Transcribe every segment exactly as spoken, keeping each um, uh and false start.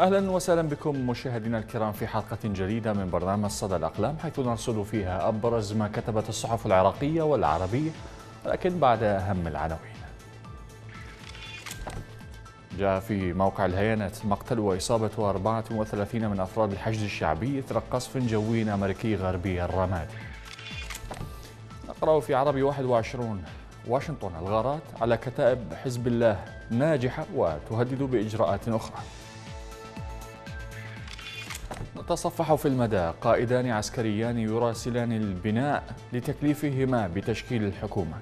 أهلا وسهلا بكم مشاهدينا الكرام في حلقة جديدة من برنامج صدى الأقلام، حيث نرصد فيها أبرز ما كتبت الصحف العراقية والعربية، ولكن بعد أهم العناوين. جاء في موقع الهيانات مقتل وإصابة أربعة وثلاثين من أفراد الحشد الشعبي إثر قصف جوي أمريكي غربي الرمادي. نقرأ في عربي واحد وعشرين: واشنطن الغارات على كتائب حزب الله ناجحة وتهدد بإجراءات أخرى. نتصفح في المدى: قائدان عسكريان يراسلان البناء لتكليفهما بتشكيل الحكومة.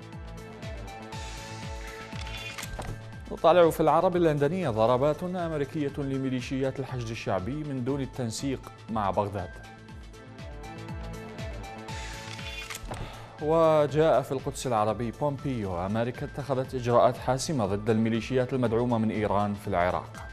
نطالع في العرب اللندنية: ضربات أمريكية لميليشيات الحشد الشعبي من دون التنسيق مع بغداد. وجاء في القدس العربي: بومبيو: أمريكا اتخذت إجراءات حاسمة ضد الميليشيات المدعومة من إيران في العراق.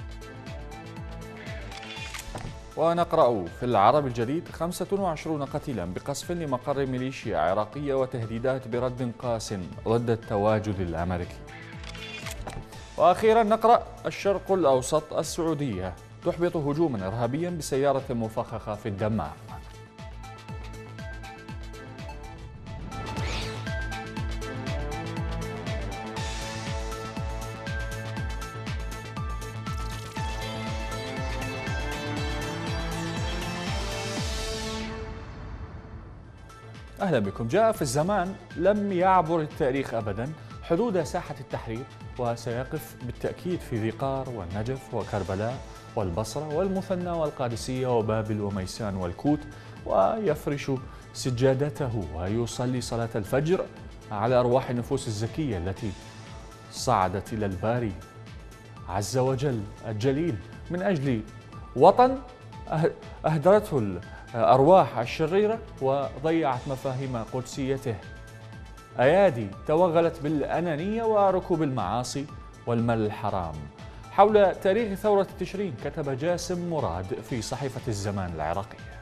ونقرأ في العرب الجديد: خمسة وعشرين قتيلا بقصف لمقر ميليشيا عراقية وتهديدات برد قاس ضد التواجد الأمريكي. وأخيرا نقرأ: الشرق الأوسط السعودية تحبط هجوما إرهابيا بسيارة مفخخة في الدمام. أهلا بكم. جاء في الزمان: لم يعبر التاريخ أبدا حدود ساحة التحرير، وسيقف بالتأكيد في ذي قار والنجف وكربلاء والبصرة والمثنى والقادسية وبابل وميسان والكوت، ويفرش سجادته ويصلي صلاة الفجر على أرواح النفوس الزكية التي صعدت إلى الباري عز وجل الجليل من أجل وطن أهدرته الأرواح الشريرة وضيعت مفاهيم قدسيته. أيادي توغلت بالأنانية وركوب المعاصي والمال الحرام. حول تاريخ ثورة تشرين كتب جاسم مراد في صحيفة الزمان العراقية: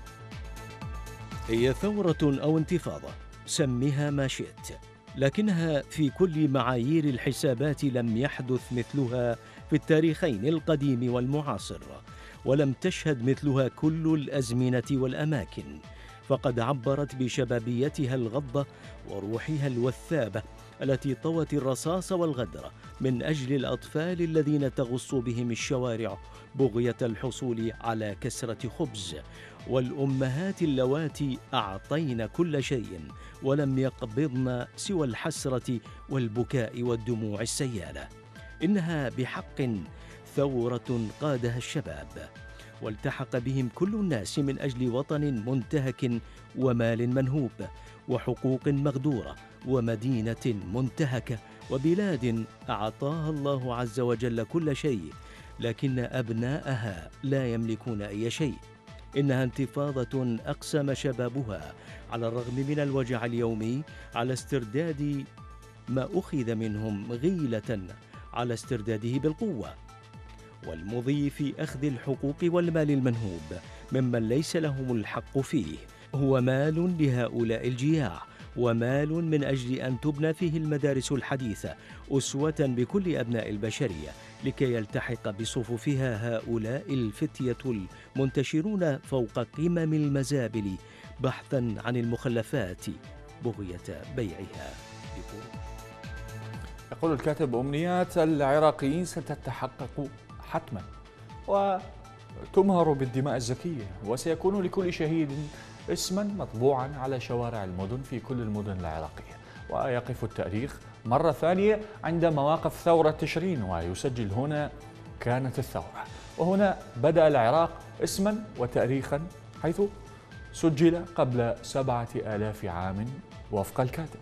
هي ثورة أو انتفاضة، سمها ما شئت، لكنها في كل معايير الحسابات لم يحدث مثلها في التاريخين القديم والمعاصر، ولم تشهد مثلها كل الأزمنة والأماكن، فقد عبرت بشبابيتها الغضة وروحها الوثابة التي طوت الرصاص والغدر من أجل الأطفال الذين تغص بهم الشوارع بغية الحصول على كسرة خبز، والأمهات اللواتي أعطين كل شيء ولم يقبضن سوى الحسرة والبكاء والدموع السيالة. إنها بحق ثورة قادها الشباب، والتحق بهم كل الناس من أجل وطن منتهك ومال منهوب وحقوق مغدورة ومدينة منتهكة وبلاد أعطاها الله عز وجل كل شيء، لكن أبناءها لا يملكون أي شيء. إنها انتفاضة أقسم شبابها على الرغم من الوجع اليومي على استرداد ما أخذ منهم غيلة على استرداده بالقوة، والمضي في أخذ الحقوق والمال المنهوب ممن ليس لهم الحق فيه هو مال لهؤلاء الجياع، ومال من أجل أن تبنى فيه المدارس الحديثة أسوة بكل أبناء البشرية، لكي يلتحق بصفوفها هؤلاء الفتية المنتشرون فوق قمم المزابل بحثا عن المخلفات بغية بيعها. يقول الكاتب: أمنيات العراقيين ستتحقق حتما وتمهر بالدماء الزكية، وسيكون لكل شهيد اسما مطبوعا على شوارع المدن في كل المدن العراقية. ويقف التاريخ مرة ثانية عند مواقف ثورة تشرين، ويسجل: هنا كانت الثورة، وهنا بدأ العراق اسما وتاريخا، حيث سجل قبل سبعة آلاف عام وفق الكاتب.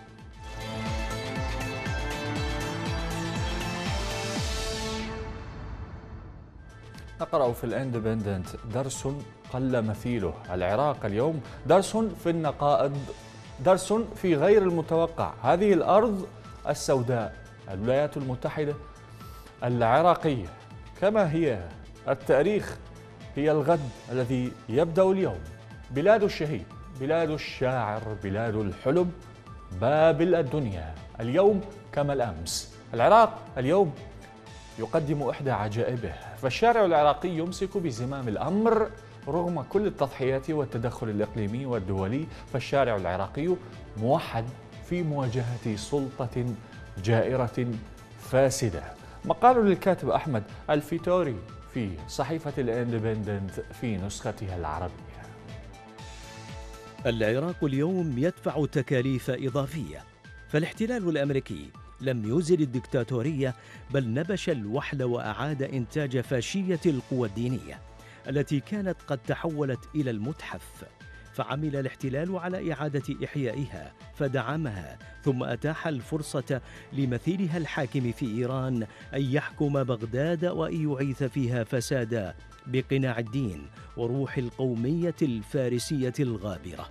نقرأ في الاندبندنت: درس قل مثيله، العراق اليوم درس في النقائض، درس في غير المتوقع. هذه الأرض السوداء، الولايات المتحدة العراقية كما هي، التاريخ هي الغد الذي يبدأ اليوم. بلاد الشهيد، بلاد الشاعر، بلاد الحلم، بابل الدنيا اليوم كما الأمس. العراق اليوم يقدم إحدى عجائبه، فالشارع العراقي يمسك بزمام الأمر رغم كل التضحيات والتدخل الإقليمي والدولي. فالشارع العراقي موحد في مواجهة سلطة جائرة فاسدة. مقال للكاتب أحمد الفيتوري في صحيفة الاندبندنت في نسختها العربية. العراق اليوم يدفع تكاليف إضافية، فالاحتلال الأمريكي لم يزل الدكتاتورية بل نبش الوحل وأعاد إنتاج فاشية القوى الدينية التي كانت قد تحولت إلى المتحف. فعمل الاحتلال على إعادة إحيائها فدعمها، ثم أتاح الفرصة لمثيلها الحاكم في إيران أن يحكم بغداد وأن يعيث فيها فسادا بقناع الدين وروح القومية الفارسية الغابرة.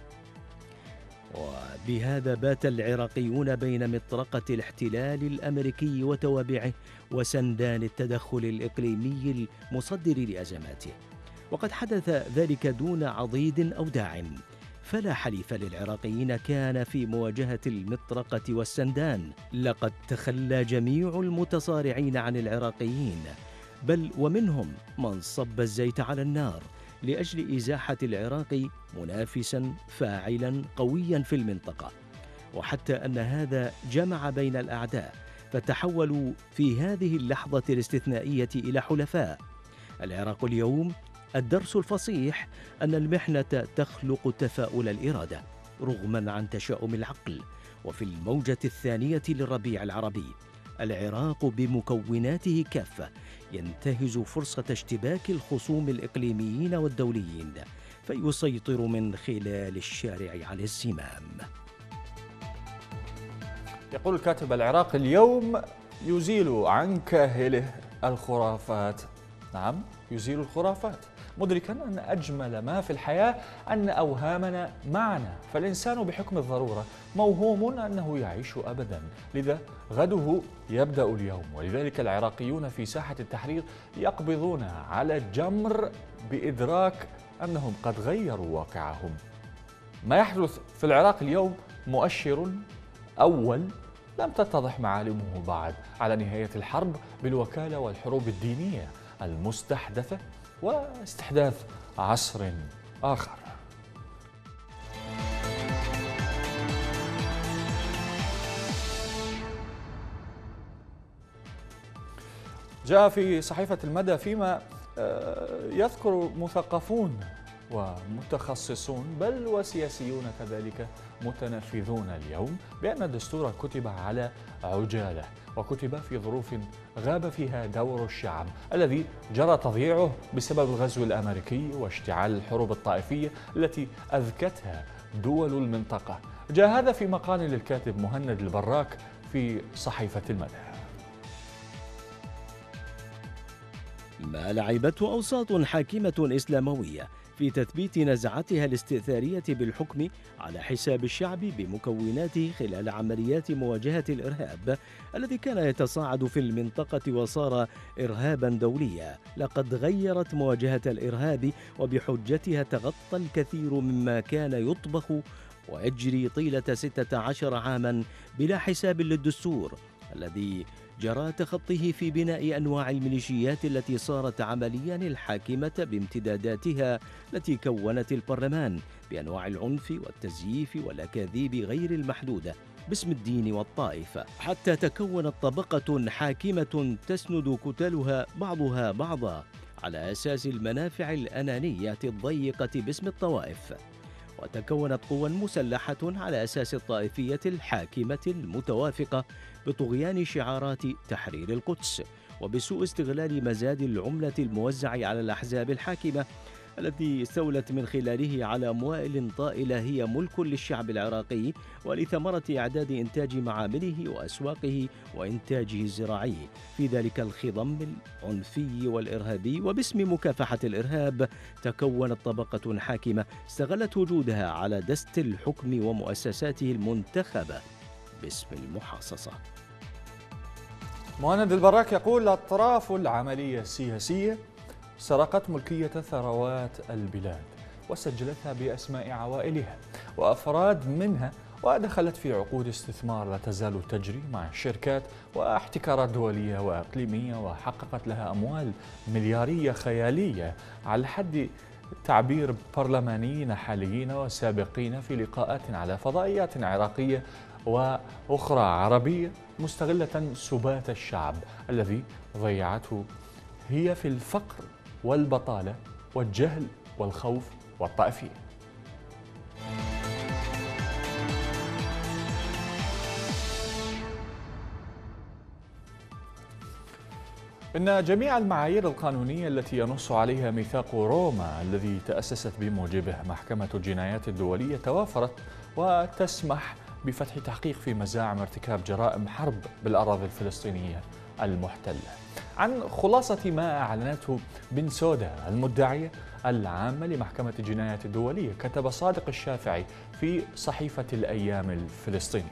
وبهذا بات العراقيون بين مطرقة الاحتلال الأمريكي وتوابعه وسندان التدخل الإقليمي المصدر لأزماته، وقد حدث ذلك دون عضيد أو داعم. فلا حليف للعراقيين كان في مواجهة المطرقة والسندان. لقد تخلى جميع المتصارعين عن العراقيين، بل ومنهم من صب الزيت على النار لأجل إزاحة العراق منافساً فاعلاً قوياً في المنطقة. وحتى أن هذا جمع بين الأعداء، فتحولوا في هذه اللحظة الاستثنائية إلى حلفاء. العراق اليوم الدرس الفصيح أن المحنة تخلق تفاؤل الإرادة رغماً عن تشاؤم العقل. وفي الموجة الثانية للربيع العربي العراق بمكوناته كافة ينتهز فرصة اشتباك الخصوم الإقليميين والدوليين فيسيطر من خلال الشارع على الزمام. يقول الكاتب: العراق اليوم يزيل عن كاهله الخرافات. نعم، يزيل الخرافات، مدركا أن أجمل ما في الحياة أن أوهامنا معنا، فالإنسان بحكم الضرورة موهوم أنه يعيش أبدا، لذا غده يبدأ اليوم. ولذلك العراقيون في ساحة التحرير يقبضون على الجمر بإدراك أنهم قد غيروا واقعهم. ما يحدث في العراق اليوم مؤشر أول لم تتضح معالمه بعد على نهاية الحرب بالوكالة والحروب الدينية المستحدثة واستحداث عصر آخر. جاء في صحيفة المدى فيما يذكر مثقفون ومتخصصون بل وسياسيون كذلك متنفذون اليوم بأن الدستور كتب على عجالة، وكتب في ظروف غاب فيها دور الشعب الذي جرى تضييعه بسبب الغزو الأمريكي واشتعال الحروب الطائفية التي أذكتها دول المنطقة. جاء هذا في مقال للكاتب مهند البراك في صحيفة المدى. ما لعبته أوساط حاكمة إسلاموية في تثبيت نزعتها الاستئثارية بالحكم على حساب الشعب بمكوناته خلال عمليات مواجهة الإرهاب الذي كان يتصاعد في المنطقة وصار إرهابا دوليا. لقد غيرت مواجهة الإرهاب وبحجتها تغطى الكثير مما كان يطبخ ويجري طيلة ستة عشر عاما بلا حساب للدستور الذي جرى تخطيه في بناء أنواع الميليشيات التي صارت عمليا الحاكمة بامتداداتها التي كونت البرلمان بأنواع العنف والتزييف والأكاذيب غير المحدودة باسم الدين والطائفة، حتى تكونت طبقة حاكمة تسند كتلها بعضها بعضا على أساس المنافع الأنانية الضيقة باسم الطوائف، وتكونت قوى مسلحة على أساس الطائفية الحاكمة المتوافقة بطغيان شعارات تحرير القدس وبسوء استغلال مزاد العملة الموزع على الأحزاب الحاكمة التي استولت من خلاله على أموال طائلة هي ملك للشعب العراقي ولثمرة إعداد إنتاج معامله وأسواقه وإنتاجه الزراعي في ذلك الخضم العنفي والإرهابي. وباسم مكافحة الإرهاب تكونت طبقة حاكمة استغلت وجودها على دست الحكم ومؤسساته المنتخبة باسم المحاصصة. مهند البراك يقول: الأطراف العملية السياسية سرقت ملكية ثروات البلاد وسجلتها بأسماء عوائلها وأفراد منها ودخلت في عقود استثمار لا تزال تجري مع شركات واحتكارات دولية وإقليمية، وحققت لها أموال مليارية خيالية على حد تعبير برلمانيين حاليين وسابقين في لقاءات على فضائيات عراقية وأخرى عربية، مستغلة سبات الشعب الذي ضيعته هي في الفقر والبطالة والجهل والخوف والطائفية. إن جميع المعايير القانونية التي ينص عليها ميثاق روما الذي تأسست بموجبه محكمة الجنايات الدولية توافرت وتسمح بفتح تحقيق في مزاعم ارتكاب جرائم حرب بالأراضي الفلسطينية المحتلة. عن خلاصة ما أعلنته بن سودا المدعية العامة لمحكمة الجنايات الدولية، كتب صادق الشافعي في صحيفة الأيام الفلسطينية: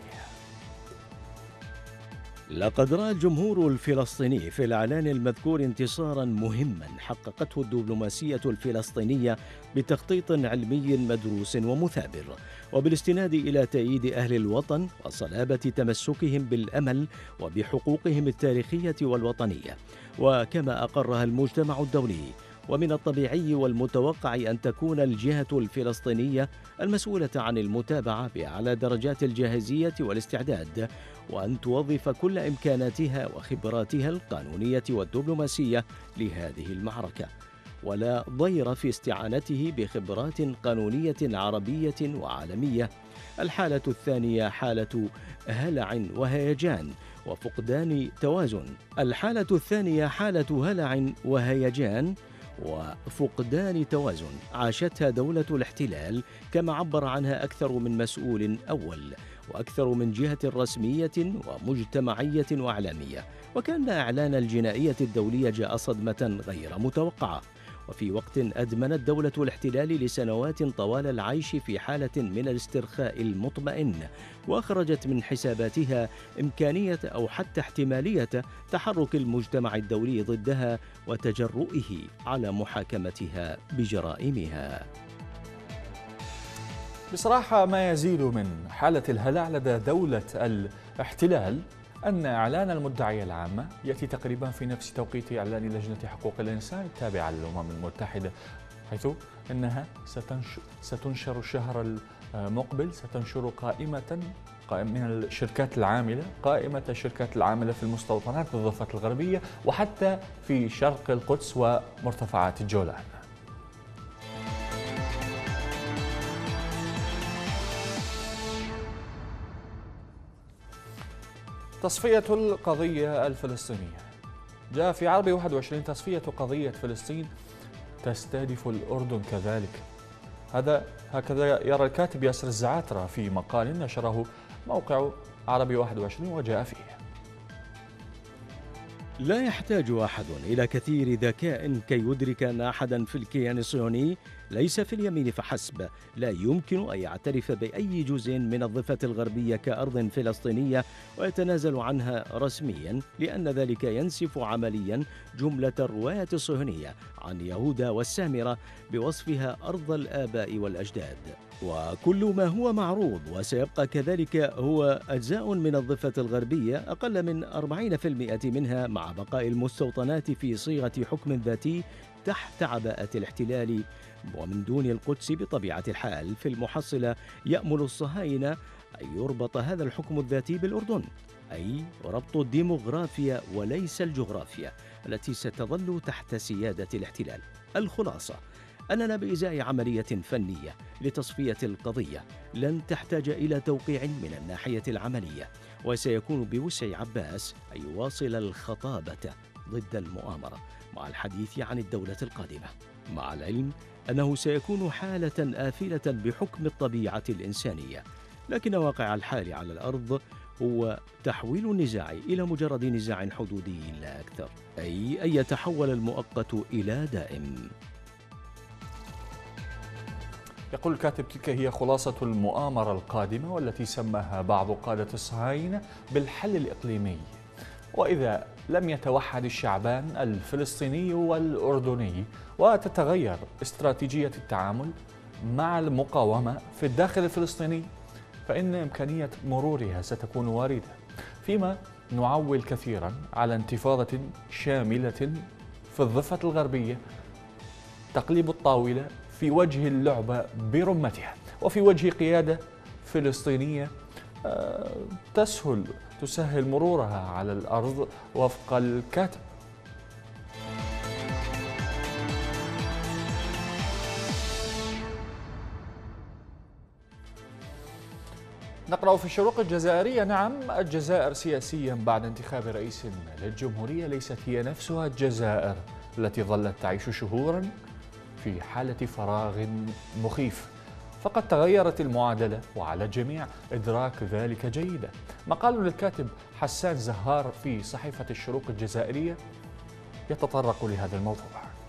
لقد رأى الجمهور الفلسطيني في الإعلان المذكور انتصاراً مهماً حققته الدبلوماسية الفلسطينية بتخطيط علمي مدروس ومثابر، وبالاستناد إلى تأييد أهل الوطن وصلابة تمسكهم بالأمل وبحقوقهم التاريخية والوطنية، وكما أقرها المجتمع الدولي. ومن الطبيعي والمتوقع أن تكون الجهة الفلسطينية المسؤولة عن المتابعة بأعلى درجات الجاهزية والاستعداد، وأن توظف كل إمكاناتها وخبراتها القانونية والدبلوماسية لهذه المعركة، ولا ضير في استعانته بخبرات قانونية عربية وعالمية. الحالة الثانية حالة هلع وهيجان وفقدان توازن. الحالة الثانية حالة هلع وهيجان وفقدان توازن عاشتها دولة الاحتلال، كما عبر عنها أكثر من مسؤول أول وأكثر من جهة رسمية ومجتمعية وإعلامية، وكان إعلان الجنائية الدولية جاء صدمة غير متوقعة، وفي وقت أدمنت دولة الاحتلال لسنوات طوال العيش في حالة من الاسترخاء المطمئن، وأخرجت من حساباتها إمكانية أو حتى احتمالية تحرك المجتمع الدولي ضدها وتجرؤه على محاكمتها بجرائمها. بصراحة ما يزيد من حالة الهلع لدى دولة الاحتلال أن إعلان المدعية العامة يأتي تقريبا في نفس توقيت إعلان لجنة حقوق الإنسان التابعة للأمم المتحدة، حيث أنها ستنشر الشهر المقبل ستنشر قائمة من الشركات العاملة، قائمة الشركات العاملة في المستوطنات بالضفة الغربية وحتى في شرق القدس ومرتفعات الجولان. تصفية القضية الفلسطينية. جاء في عربي واحد وعشرين تصفية قضية فلسطين تستهدف الأردن كذلك. هذا هكذا يرى الكاتب ياسر الزعاترة في مقال نشره موقع عربي واحد وعشرين وجاء فيه: لا يحتاج أحد إلى كثير ذكاء كي يدرك أن أحدا في الكيان الصهيوني ليس في اليمين فحسب لا يمكن أن يعترف بأي جزء من الضفة الغربية كأرض فلسطينية ويتنازل عنها رسميا، لأن ذلك ينسف عمليا جملة الرواية الصهيونية عن يهوذا والسامرة بوصفها أرض الآباء والأجداد. وكل ما هو معروض وسيبقى كذلك هو أجزاء من الضفة الغربية، أقل من أربعين بالمئة منها مع بقاء المستوطنات في صيغة حكم ذاتي تحت عباءة الاحتلال ومن دون القدس بطبيعة الحال. في المحصلة يأمل الصهاينة أن يربط هذا الحكم الذاتي بالأردن، أي ربط الديموغرافيا وليس الجغرافيا التي ستظل تحت سيادة الاحتلال. الخلاصة أننا بإزاء عملية فنية لتصفية القضية لن تحتاج إلى توقيع من الناحية العملية، وسيكون بوسع عباس أن يواصل الخطابة ضد المؤامرة مع الحديث عن الدولة القادمة، مع العلم أنه سيكون حالة آفلة بحكم الطبيعة الإنسانية، لكن واقع الحال على الأرض هو تحويل النزاع إلى مجرد نزاع حدودي لا أكثر، أي أن يتحول المؤقت إلى دائم. يقول الكاتب: تلك هي خلاصة المؤامرة القادمة والتي سماها بعض قادة الصهاينة بالحل الإقليمي. وإذا لم يتوحد الشعبان الفلسطيني والأردني وتتغير استراتيجية التعامل مع المقاومة في الداخل الفلسطيني، فإن إمكانية مرورها ستكون واردة، فيما نعول كثيرا على انتفاضة شاملة في الضفة الغربية تقليب الطاولة في وجه اللعبة برمتها، وفي وجه قيادة فلسطينية تسهل تسهل مرورها على الأرض وفق الكاتب. نقرأ في الشروق الجزائرية: نعم، الجزائر سياسيا بعد انتخاب رئيس للجمهورية ليست هي نفسها الجزائر التي ظلت تعيش شهورا في حالة فراغ مخيف، فقد تغيرت المعادلة وعلى الجميع إدراك ذلك جيدا. مقال للكاتب حسان زهار في صحيفة الشروق الجزائرية يتطرق لهذا الموضوع.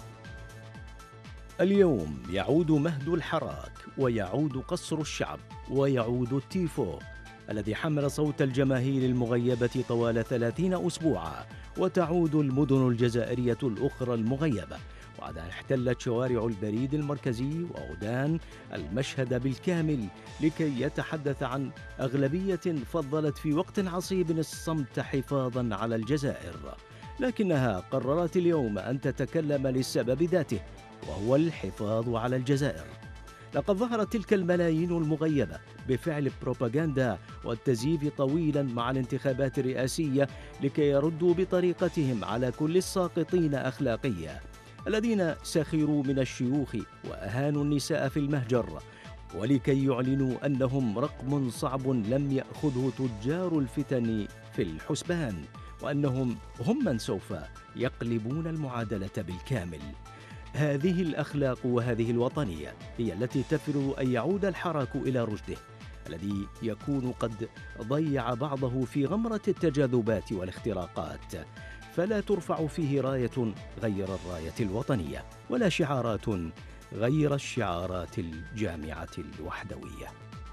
اليوم يعود مهد الحراك، ويعود قصر الشعب، ويعود التيفو الذي حمل صوت الجماهير المغيبة طوال ثلاثين أسبوعا، وتعود المدن الجزائرية الأخرى المغيبة بعد أن احتلت شوارع البريد المركزي وأودان المشهد بالكامل لكي يتحدث عن أغلبية فضلت في وقت عصيب الصمت حفاظا على الجزائر، لكنها قررت اليوم أن تتكلم للسبب ذاته، وهو الحفاظ على الجزائر. لقد ظهرت تلك الملايين المغيبة بفعل بروباغندا والتزييف طويلا مع الانتخابات الرئاسية لكي يردوا بطريقتهم على كل الساقطين أخلاقيا الذين سخروا من الشيوخ وأهانوا النساء في المهجر، ولكي يعلنوا أنهم رقم صعب لم يأخذه تجار الفتن في الحسبان، وأنهم هم من سوف يقلبون المعادلة بالكامل. هذه الأخلاق وهذه الوطنية هي التي تفر أن يعود الحراك إلى رشده الذي يكون قد ضيع بعضه في غمرة التجاذبات والاختراقات، فلا ترفع فيه راية غير الراية الوطنية، ولا شعارات غير الشعارات الجامعة الوحدوية.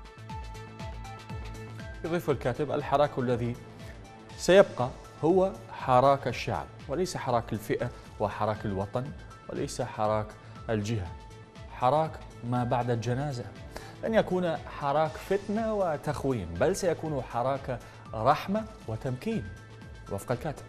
يضيف الكاتب: الحراك الذي سيبقى هو حراك الشعب، وليس حراك الفئة وحراك الوطن، وليس حراك الجهة، حراك ما بعد الجنازة. لن يكون حراك فتنة وتخوين، بل سيكون حراك رحمة وتمكين وفق الكاتب.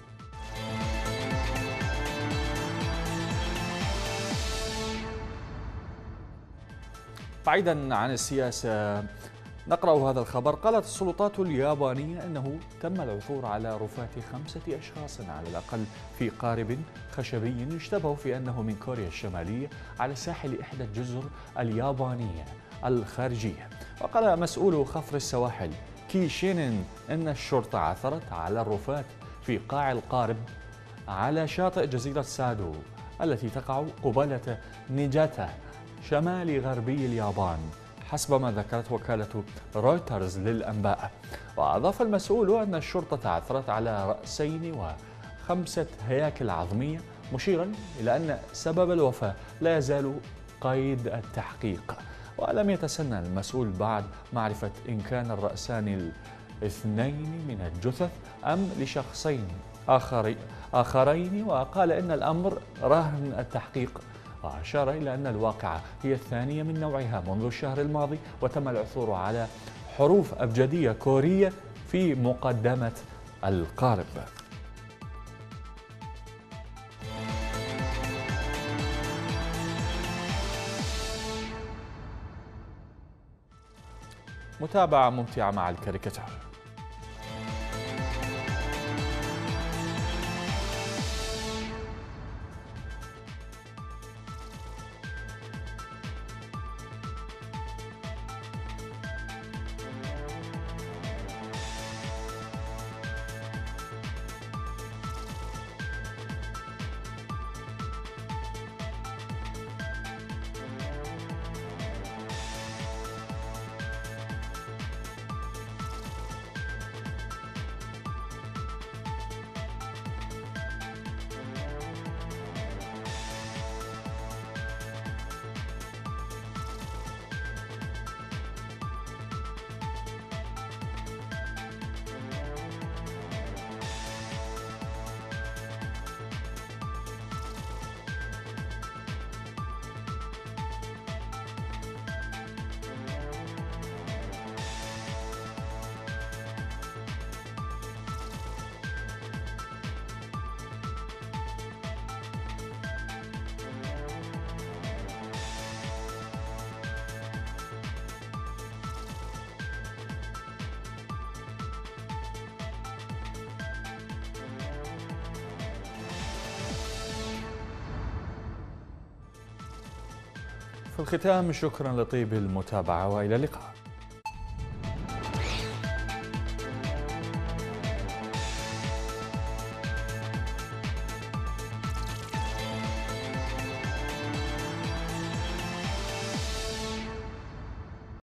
بعيدا عن السياسة، نقرأ هذا الخبر. قالت السلطات اليابانية أنه تم العثور على رفات خمسة أشخاص على الأقل في قارب خشبي يشتبه في أنه من كوريا الشمالية على ساحل إحدى الجزر اليابانية الخارجية. وقال مسؤول خفر السواحل كيشينين أن الشرطة عثرت على الرفات في قاع القارب على شاطئ جزيرة سادو التي تقع قبالة نيجاتا شمال غربي اليابان، حسب ما ذكرت وكالة رويترز للأنباء. وأضاف المسؤول أن الشرطة عثرت على رأسين وخمسة هياكل عظمية، مشيرا إلى أن سبب الوفاة لا يزال قيد التحقيق. ولم يتسنى المسؤول بعد معرفة إن كان الرأسان الاثنين من الجثث أم لشخصين آخرين، وقال إن الأمر راهن التحقيق، وأشار إلى أن الواقعة هي الثانية من نوعها منذ الشهر الماضي، وتم العثور على حروف أبجدية كورية في مقدمة القارب. متابعة ممتعة مع الكاريكاتير. في الختام شكرا لطيب المتابعة وإلى اللقاء.